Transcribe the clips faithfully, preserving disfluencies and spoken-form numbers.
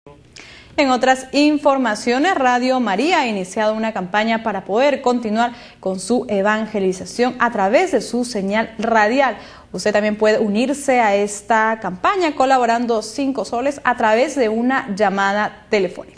En otras informaciones, Radio María ha iniciado una campaña para poder continuar con su evangelización a través de su señal radial. Usted también puede unirse a esta campaña colaborando cinco soles a través de una llamada telefónica.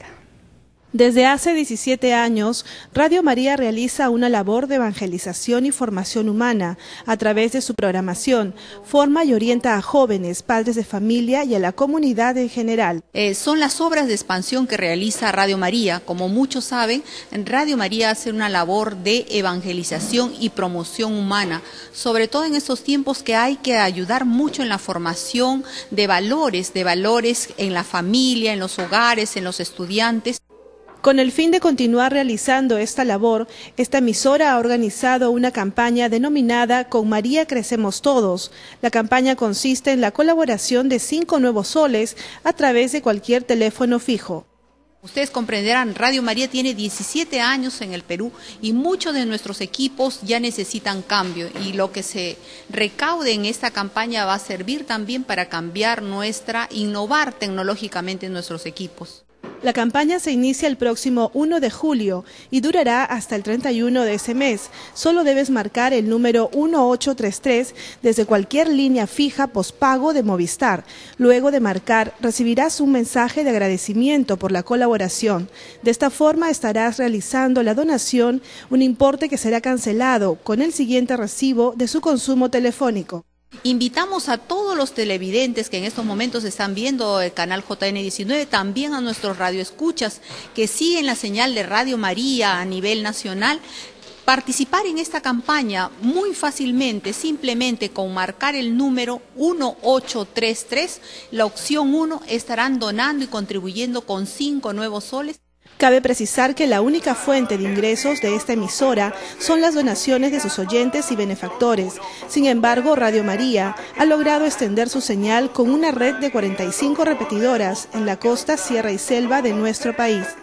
Desde hace diecisiete años, Radio María realiza una labor de evangelización y formación humana a través de su programación. Forma y orienta a jóvenes, padres de familia y a la comunidad en general. Eh, son las obras de expansión que realiza Radio María. Como muchos saben, Radio María hace una labor de evangelización y promoción humana, sobre todo en estos tiempos que hay que ayudar mucho en la formación de valores, de valores en la familia, en los hogares, en los estudiantes. Con el fin de continuar realizando esta labor, esta emisora ha organizado una campaña denominada Con María Crecemos Todos. La campaña consiste en la colaboración de cinco nuevos soles a través de cualquier teléfono fijo. Ustedes comprenderán, Radio María tiene diecisiete años en el Perú y muchos de nuestros equipos ya necesitan cambio, y lo que se recaude en esta campaña va a servir también para cambiar nuestra, innovar tecnológicamente nuestros equipos. La campaña se inicia el próximo uno de julio y durará hasta el treinta y uno de ese mes. Solo debes marcar el número uno ocho tres tres desde cualquier línea fija pospago de Movistar. Luego de marcar, recibirás un mensaje de agradecimiento por la colaboración. De esta forma estarás realizando la donación, un importe que será cancelado con el siguiente recibo de su consumo telefónico. Invitamos a todos los televidentes que en estos momentos están viendo el canal J N diecinueve, también a nuestros radioescuchas que siguen la señal de Radio María a nivel nacional, participar en esta campaña muy fácilmente, simplemente con marcar el número uno ocho tres tres, la opción uno, estarán donando y contribuyendo con cinco nuevos soles. Cabe precisar que la única fuente de ingresos de esta emisora son las donaciones de sus oyentes y benefactores. Sin embargo, Radio María ha logrado extender su señal con una red de cuarenta y cinco repetidoras en la costa, sierra y selva de nuestro país.